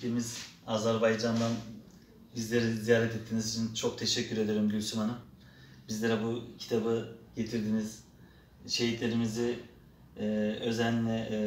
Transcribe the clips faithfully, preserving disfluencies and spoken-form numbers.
ülkemiz Azerbaycan'dan bizleri ziyaret ettiğiniz için çok teşekkür ederim Gülsüm Hanım. Bizlere bu kitabı getirdiniz. Şehitlerimizi e, özenle, e,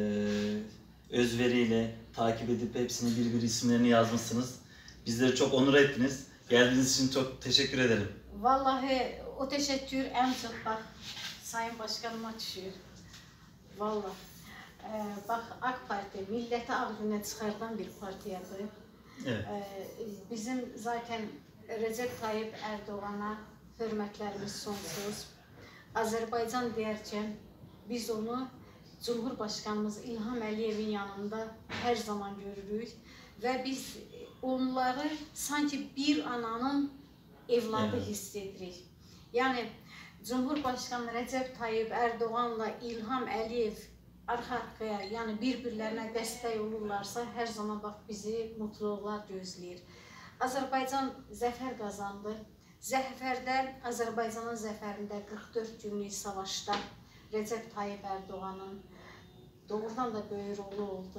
özveriyle takip edip hepsini bir bir isimlerini yazmışsınız. Bizleri çok onur ettiniz. Geldiğiniz için çok teşekkür ederim. Vallahi o teşekkür en çok bak Sayın Başkanıma düşüyor. Vallahi. Ee, bak AK Parti milleti ağ günə çıxardan bir partiyadır. Evet. Ee, bizim zaten Recep Tayyip Erdoğan'a hürmetlerimiz sonsuz. Azerbaycan deyərkən biz onu Cumhurbaşkanımız İlham Əliyevin yanında her zaman görürük ve biz onları sanki bir ananın evladı Evet. hiss edirik. Yani Cumhurbaşkanı Recep Tayyip Erdoğan'la İlham Əliyev arka-arkaya, yani bir-birlerine destek olurlarsa her zaman bak bizi mutluluqlar gözləyir. Azərbaycan zəfər qazandı. Zəfərdə, Azərbaycanın zəfərində qırx dörd günlük savaşda Recep Tayyip Erdoğan'ın doğrudan da böyük rolu oldu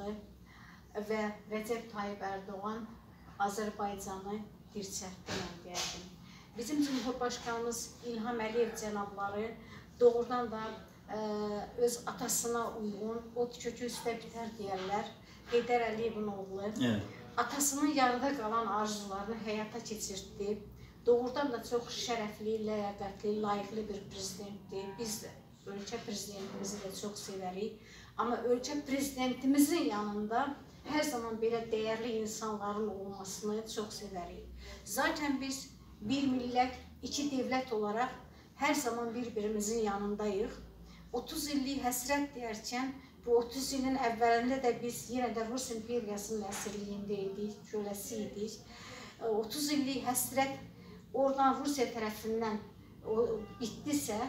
və Recep Tayyip Erdoğan Azərbaycanı dirçəltdi mən deyərdim. Bizim Cumhurbaşkanımız İlham Əliyev cənabları doğrudan da e, öz atasına uyğun, ot kökü üstə bitər deyərlər. Heydər Əliyevin oğlu. Evet. Atasının yarıda qalan arzularını həyata keçirtdi. Doğrudan da çox şərəfli, ləyaqətli, layiqli bir prezidentdir. Biz ölkə prezidentimizi də çox sevərik. Amma ölkə prezidentimizin yanında her zaman belə dəyərli insanların olmasını çox sevərik. Zaten biz bir millət, iki devlet olarak her zaman birbirimizin yanındayıq. otuz illik həsrət deyərkən, bu otuz ilin əvvəlində də biz yenə də Rus imperiyasının əsirliyində idik, köləsi idik. otuz illik həsrət oradan Rusiya tərəfindən bitdisə,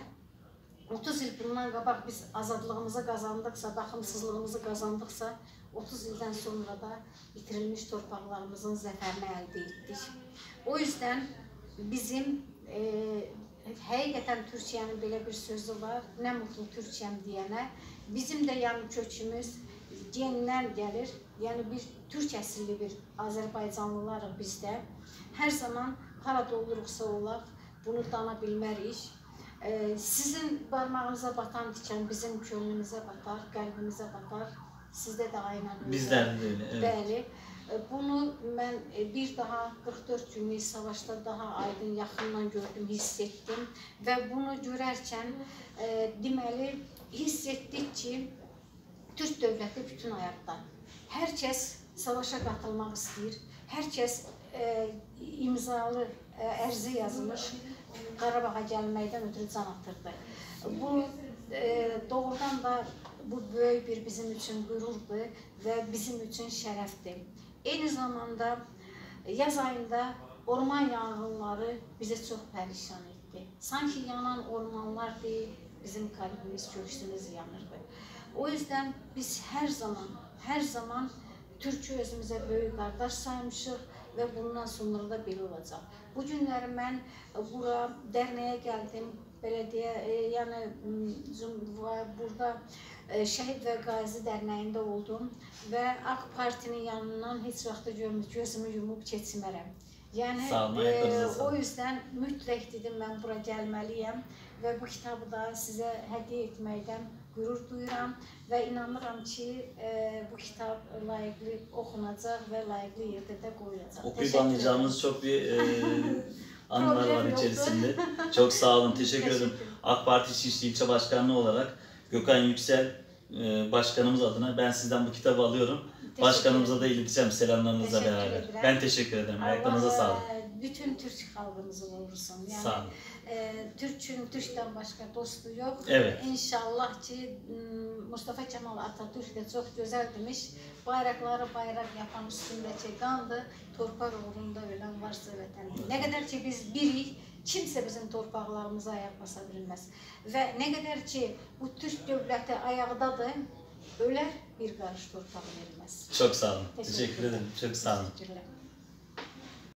otuz il bundan qabaq biz azadlığımızı qazandıqsa, baxımsızlığımızı qazandıqsa, otuz ildən sonra da bitirilmiş torpaqlarımızın zəfərini əldə etdik. O yüzden bizim e, həqiqətən Türkiyənin belə bir sözü var, nə mutlu Türkiyəm deyənə. Bizim də yəni kökümüz gendən gəlir, yəni bir Türk əsilli bir Azərbaycanlılarıq bizdə. Hər zaman harada oluruqsa olaq, bunu dana bilmərik. Ee, sizin parmağınıza batan diken bizim könlümüze batar, kalbimize batar. Sizde de aynen öyle. Bizler de öyle. Evet. Bəli. Bunu ben bir daha qırx dörd günlük savaşta daha aydın, yaxından gördüm, hiss ettim. Ve bunu görərkən e, deməli hiss etdik ki, Türk dövləti bütün ayaqda. Herkes savaşa qatılmaq istəyir. Herkes e, imzalı e, ərzi yazmış. Qarabağa gəlməkdən ötürü can atırdı. Bu e, doğrudan da bu böyük bir bizim üçün qürurdur və bizim üçün şərəfdir. Eyni zamanda yaz ayında orman yanğınları bizə çox pərişan etdi. Sanki yanan ormanlar deyil, bizim kalbimiz, köksümüz yanırdı. O yüzden biz her zaman, her zaman Türk'ü özümüze böyük qardaş saymışıq və bundan sonra da belə olacaq. Bu günləri mən bura dərnəyə gəldim, belediye, e, yəni burada e, Şəhid və Qazi dərnəyində oldum və AK Partinin yanından heç vaxt gözümü yumub keçmərəm. Yəni e, o yüzden mütləq dedim mən bura gəlməliyəm və bu kitabı da sizə hədiyyə etməkdən qürur duyuram və inanıram ki e, bu kitab layiqli oxunacaq və layiqli yerdə də qoyulacaq. Okuyup anlayacağımız çok bir e, anılar var içerisinde. Çok sağ olun, teşekkür ederim. AK Parti Şişli İlçe Başkanlığı olarak Gökhan Yüksel e, Başkanımız adına ben sizden bu kitabı alıyorum. Başkanımıza da ileteceğim selamlarınızla teşekkür beraber. ederim. Ben teşekkür ederim. Ayaklarınıza sağlık. Bütün Türk halkımızı olursun. Yani, sağ olun. E, Türk'ün Türk'ten başka dostu yok. Evet. İnşallah ki Mustafa Kemal Atatürk de çok güzel demiş. Bayrakları bayrak yapan üstündeki kandı. Torpaq uğrunda ölen varsa vətəndir. Ne kadar ki biz birik, kimse bizim torpaqlarımıza ayak basa bilmez. Ve ne kadar ki bu Türk devleti ayaqdadır, öler bir qarış torpaq verilmez. Çok sağ olun. Teşekkür, Teşekkür ederim. Çok sağ olun. Teşekkürler.